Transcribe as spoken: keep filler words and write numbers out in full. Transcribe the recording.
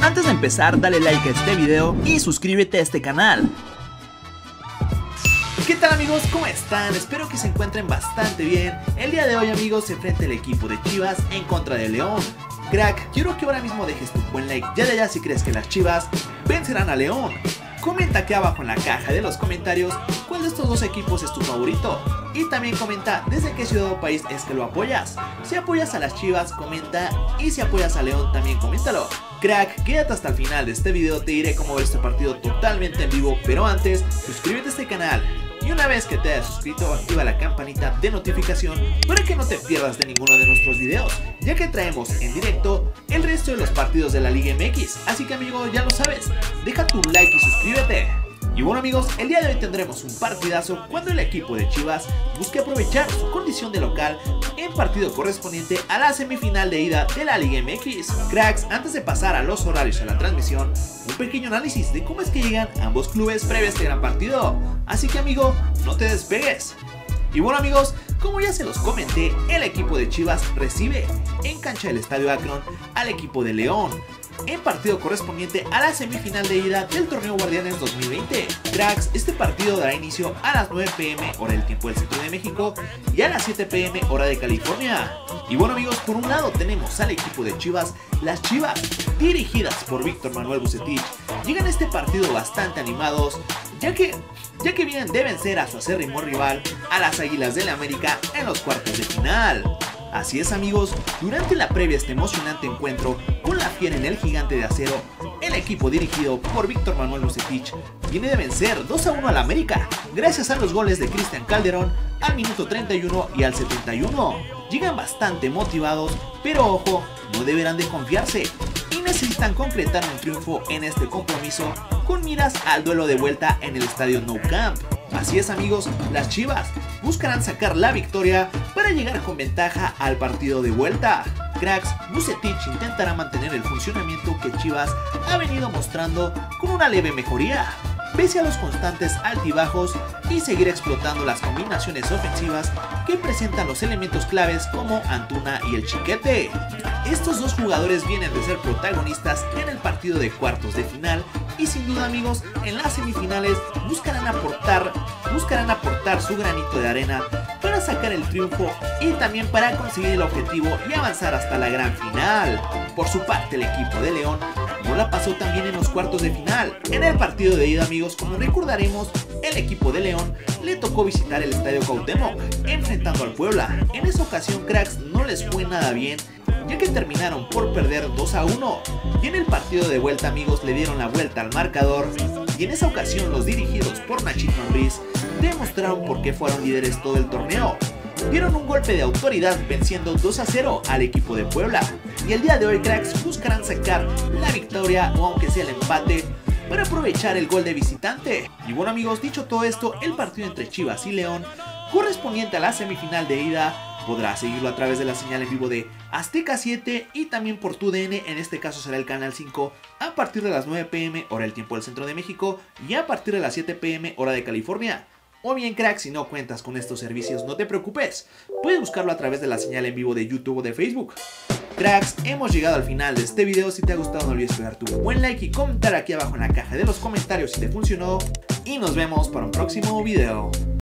Antes de empezar, dale like a este video y suscríbete a este canal. ¿Qué tal amigos? ¿Cómo están? Espero que se encuentren bastante bien. El día de hoy amigos se enfrenta el equipo de Chivas en contra de León. Crack, quiero que ahora mismo dejes tu buen like ya de allá si crees que las Chivas vencerán a León. Comenta aquí abajo en la caja de los comentarios cuál de estos dos equipos es tu favorito. Y también comenta desde qué ciudad o país es que lo apoyas. Si apoyas a las Chivas, comenta, y si apoyas a León también coméntalo. Crack, quédate hasta el final de este video, te diré cómo ver este partido totalmente en vivo. Pero antes, suscríbete a este canal. Y una vez que te hayas suscrito, activa la campanita de notificación para que no te pierdas de ninguno de nuestros videos, ya que traemos en directo el resto de los partidos de la Liga M X. Así que amigo, ya lo sabes, deja tu like y suscríbete. Y bueno amigos, el día de hoy tendremos un partidazo cuando el equipo de Chivas busque aprovechar su condición de local en partido correspondiente a la semifinal de ida de la Liga M X. Cracks, antes de pasar a los horarios de la transmisión, un pequeño análisis de cómo es que llegan ambos clubes previo a este gran partido. Así que amigo, no te despegues. Y bueno amigos, como ya se los comenté, el equipo de Chivas recibe en cancha del Estadio Akron al equipo de León en partido correspondiente a la semifinal de ida del torneo Guardianes dos mil veinte. Cracks, este partido dará inicio a las nueve pm hora del tiempo del centro de México y a las siete pm hora de California. Y bueno amigos, por un lado tenemos al equipo de Chivas. Las Chivas, dirigidas por Víctor Manuel Bucetich, llegan a este partido bastante animados, ya que, ya que vienen de vencer a su acérrimo rival, a las Águilas del América, en los cuartos de final. Así es amigos, durante la previa a este emocionante encuentro con la fiera en el Gigante de Acero, el equipo dirigido por Víctor Manuel Bucetich viene de vencer dos a uno al América, gracias a los goles de Cristian Calderón al minuto treinta y uno y al setenta y uno. Llegan bastante motivados, pero ojo, no deberán de confiarse y necesitan concretar un triunfo en este compromiso con miras al duelo de vuelta en el estadio Nou Camp. Así es amigos, las Chivas buscarán sacar la victoria para llegar con ventaja al partido de vuelta. Cracks, Bucetich intentará mantener el funcionamiento que Chivas ha venido mostrando con una leve mejoría, pese a los constantes altibajos, y seguir explotando las combinaciones ofensivas que presentan los elementos claves como Antuna y el Chiquete. Estos dos jugadores vienen de ser protagonistas en el partido de cuartos de final y sin duda amigos, en las semifinales buscarán aportar, buscarán aportar su granito de arena para sacar el triunfo y también para conseguir el objetivo y avanzar hasta la gran final. Por su parte el equipo de León no la pasó tan bien en los cuartos de final. En el partido de ida amigos, como recordaremos, el equipo de León le tocó visitar el Estadio Cuauhtémoc enfrentando al Puebla. En esa ocasión Cracks no les fue nada bien, ya que terminaron por perder dos a uno, y en el partido de vuelta amigos le dieron la vuelta al marcador, y en esa ocasión los dirigidos por Nachito Ambriz demostraron por qué fueron líderes todo el torneo. Dieron un golpe de autoridad venciendo dos a cero al equipo de Puebla, y el día de hoy Cracks buscarán sacar la victoria o aunque sea el empate para aprovechar el gol de visitante. Y bueno amigos, dicho todo esto, el partido entre Chivas y León correspondiente a la semifinal de ida podrás seguirlo a través de la señal en vivo de Azteca siete y también por tu D N, en este caso será el canal cinco, a partir de las nueve pm hora del tiempo del centro de México y a partir de las siete pm hora de California. O bien Crack, si no cuentas con estos servicios no te preocupes, puedes buscarlo a través de la señal en vivo de YouTube o de Facebook. Cracks, hemos llegado al final de este video. Si te ha gustado no olvides pegar tu buen like y comentar aquí abajo en la caja de los comentarios si te funcionó, y nos vemos para un próximo video.